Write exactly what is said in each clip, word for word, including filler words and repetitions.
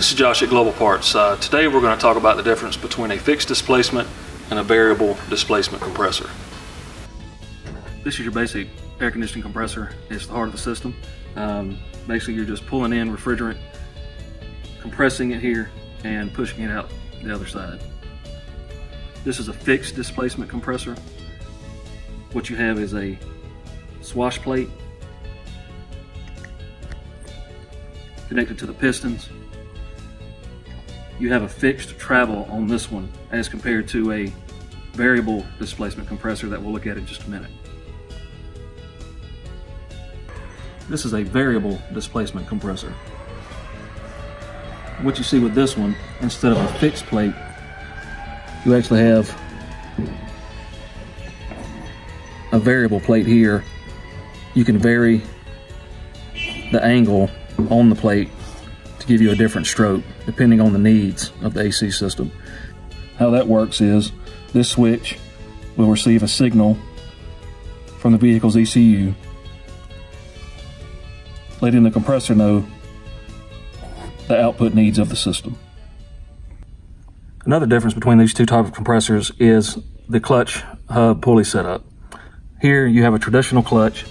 This is Josh at Global Parts. Uh, today we're going to talk about the difference between a fixed displacement and a variable displacement compressor. This is your basic air conditioning compressor. It's the heart of the system. Um, basically you're just pulling in refrigerant, compressing it here, and pushing it out the other side. This is a fixed displacement compressor. What you have is a swash plate connected to the pistons. You have a fixed travel on this one as compared to a variable displacement compressor that we'll look at in just a minute. This is a variable displacement compressor. What you see with this one, instead of a fixed plate, you actually have a variable plate here. You can vary the angle on the plate to give you a different stroke depending on the needs of the A C system. How that works is this switch will receive a signal from the vehicle's E C U, letting the compressor know the output needs of the system. Another difference between these two types of compressors is the clutch hub pulley setup. Here you have a traditional clutch.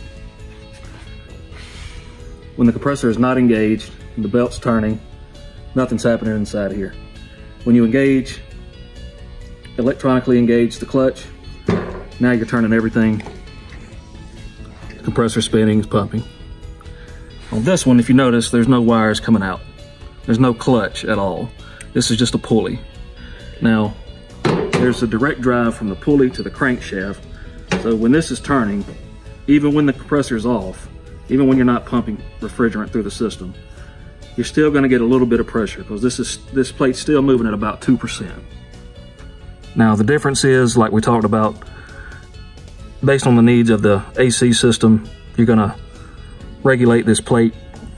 When the compressor is not engaged and the belt's turning, nothing's happening inside here. When you engage, electronically engage the clutch, now you're turning everything. The compressor spinning, is pumping. On this one, if you notice, there's no wires coming out. There's no clutch at all. This is just a pulley. Now, there's a direct drive from the pulley to the crankshaft. So when this is turning, even when the compressor is off, even when you're not pumping refrigerant through the system, you're still going to get a little bit of pressure because this is this plate's still moving at about two percent. Now the difference is, like we talked about, based on the needs of the A C system, you're going to regulate this plate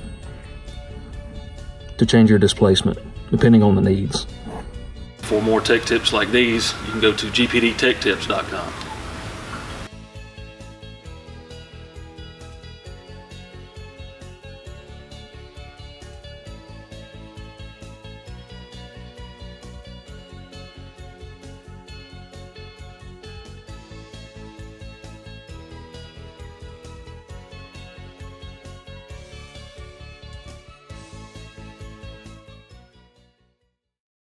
to change your displacement depending on the needs. For more tech tips like these, you can go to G P D tech tips dot com.